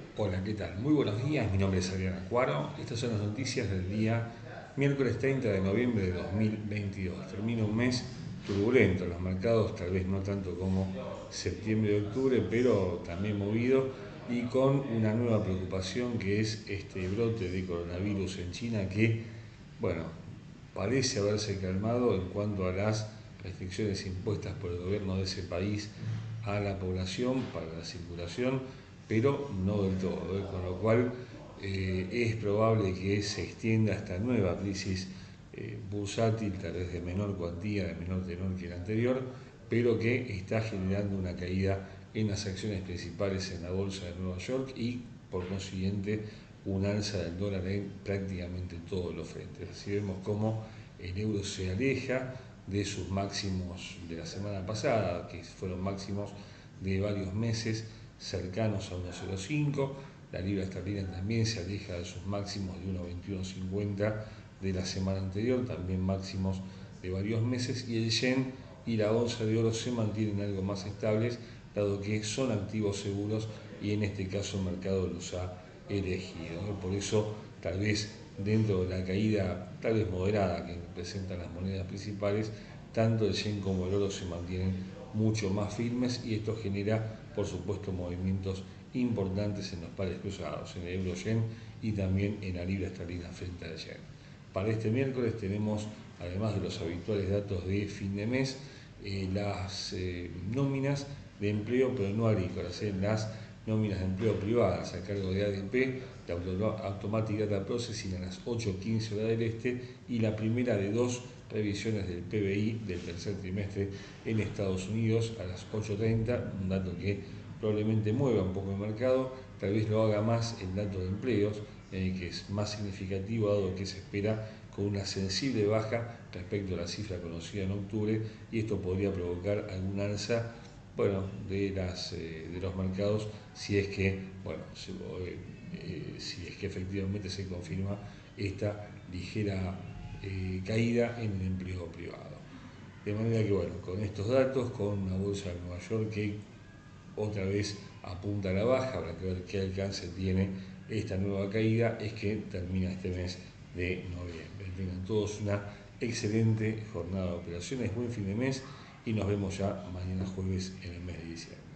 Hola, ¿qué tal? Muy buenos días, mi nombre es Adrián Acuaro. Estas son las noticias del día miércoles 30 de noviembre de 2022. Termina un mes turbulento en los mercados, tal vez no tanto como septiembre y octubre, pero también movido y con una nueva preocupación que es este brote de coronavirus en China que, bueno, parece haberse calmado en cuanto a las restricciones impuestas por el gobierno de ese país a la población para la circulación, pero no del todo, con lo cual es probable que se extienda esta nueva crisis bursátil, tal vez de menor cuantía, de menor tenor que la anterior, pero que está generando una caída en las acciones principales en la bolsa de Nueva York y por consiguiente un alza del dólar en prácticamente todos los frentes. Así vemos cómo el euro se aleja de sus máximos de la semana pasada, que fueron máximos de varios meses cercanos a 1,05. La libra esterlina también se aleja de sus máximos de 1,2150 de la semana anterior, también máximos de varios meses, y el yen y la onza de oro se mantienen algo más estables, dado que son activos seguros y en este caso el mercado los ha elegido. Por eso, tal vez dentro de la caída tal vez moderada que presentan las monedas principales, tanto el yen como el oro se mantienen mucho más firmes y esto genera, por supuesto, movimientos importantes en los pares cruzados, en el euro-yen y también en la libra esterlina frente al yen. Para este miércoles tenemos, además de los habituales datos de fin de mes, las nóminas de empleo, pero no agrícolas, las nóminas de empleo privadas a cargo de ADP, de Automatic Data Processing a las 8:15 hora del este, y la primera de dos revisiones del PBI del tercer trimestre en Estados Unidos a las 8:30, un dato que probablemente mueva un poco el mercado, tal vez lo haga más el dato de empleos, que es más significativo dado que se espera con una sensible baja respecto a la cifra conocida en octubre, y esto podría provocar algún alza, bueno, de los mercados si es que, bueno, si es que efectivamente se confirma esta ligera caída en el empleo privado. De manera que, bueno, con estos datos, con una bolsa de Nueva York que otra vez apunta a la baja, habrá que ver qué alcance tiene esta nueva caída, es que termina este mes de noviembre. Tengan todos una excelente jornada de operaciones, buen fin de mes y nos vemos ya mañana jueves en el mes de diciembre.